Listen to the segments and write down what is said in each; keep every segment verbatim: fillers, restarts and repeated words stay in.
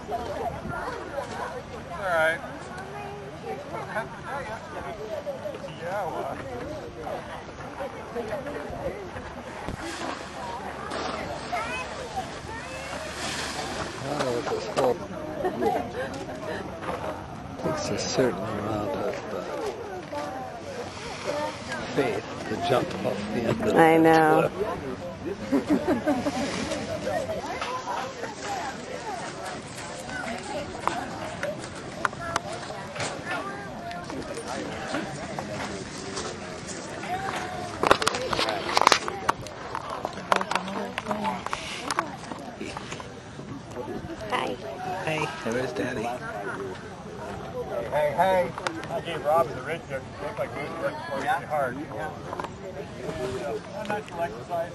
Alright. Yeah, well. I don't know what this whole takes a certain amount of uh, faith to jump off the end of I know. Hi. Hey, there's Daddy. Hey, hey, hey. I gave Robbie the ridge there. It looked like he was working for really hard. Yeah. One nice little exercise.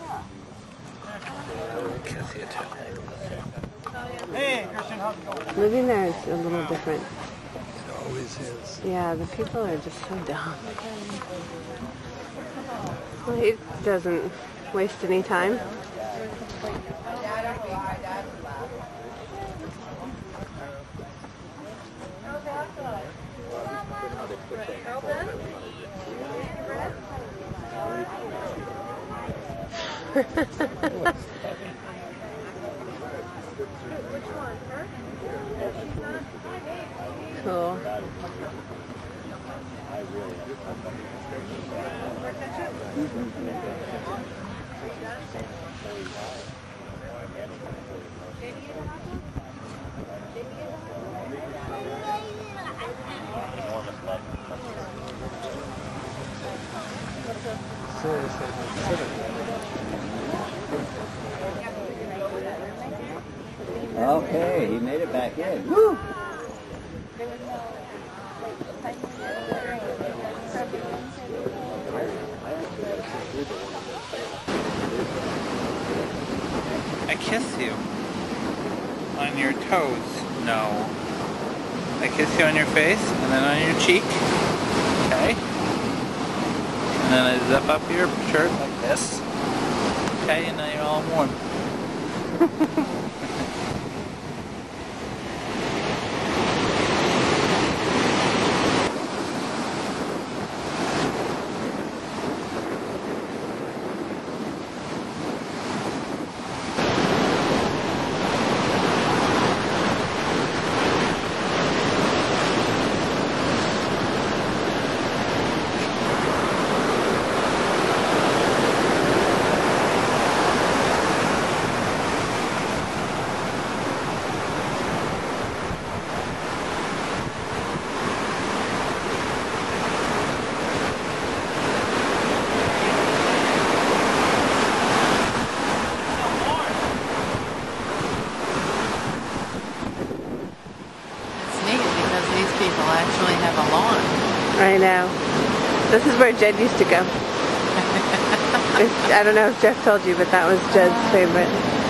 Kiss you too. Hey, Christian, how's it going? Living there is a little different. It always is. Yeah, the people are just so dumb. Well, he doesn't waste any time. Cool. Okay, he made it back in. Woo! I kiss you on your toes. No. I kiss you on your face and then on your cheek. Okay. And then I zip up your shirt like this. Okay, and now you're all warm. People actually have a lawn. I know. This is where Jed used to go. I don't know if Jeff told you, but that was Jed's favorite.